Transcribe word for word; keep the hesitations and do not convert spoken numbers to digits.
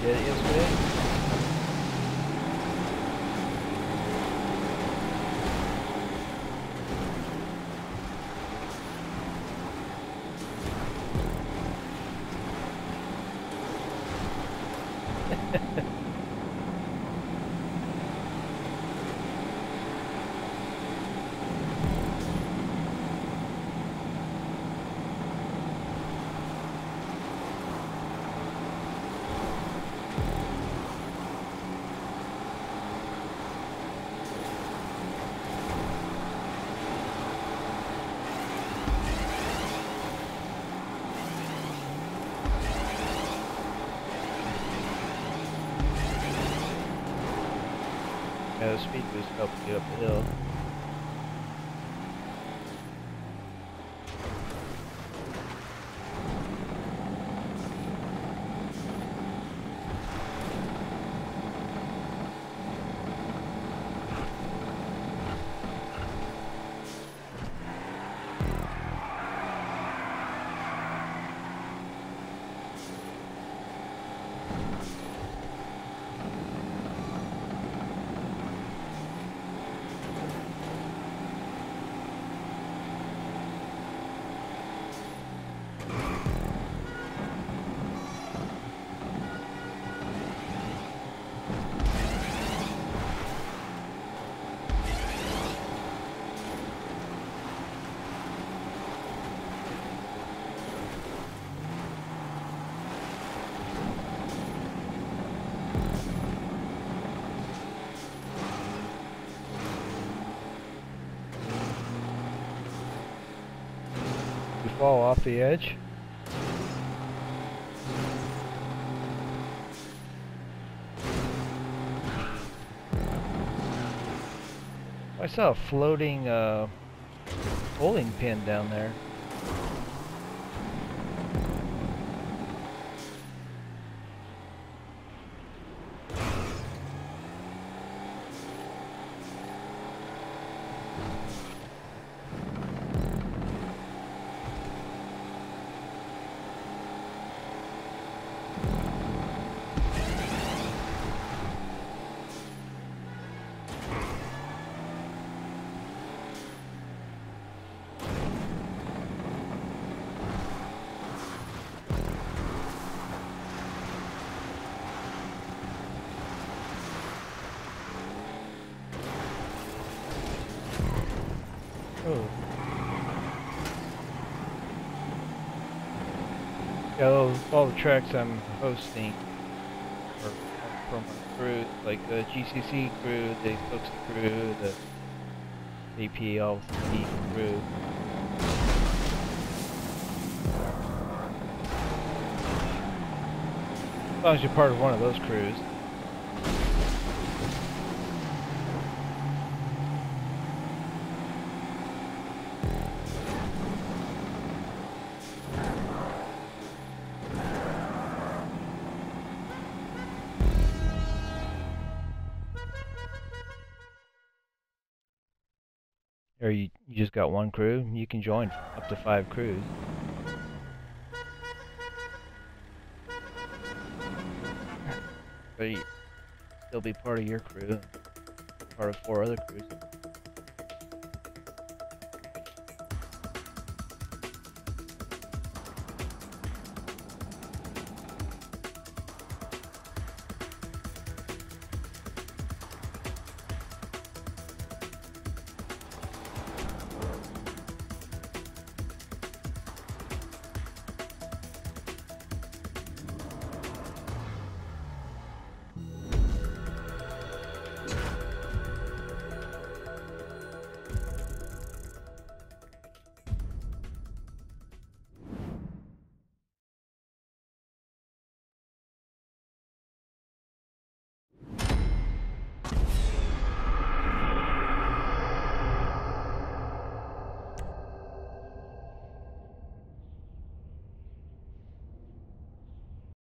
did it yesterday. Yeah, the speed boost helps get up the hill. Fall off the edge. I saw a floating uh, bowling pin down there. Oh. Yeah, those, all the tracks I'm hosting are from our crew, like the G C C C crew, the Folks crew, the A P L C crew. As long as you're part of one of those crews. Or you, you just got one crew, you can join up to five crews. But you still be part of your crew, part of four other crews.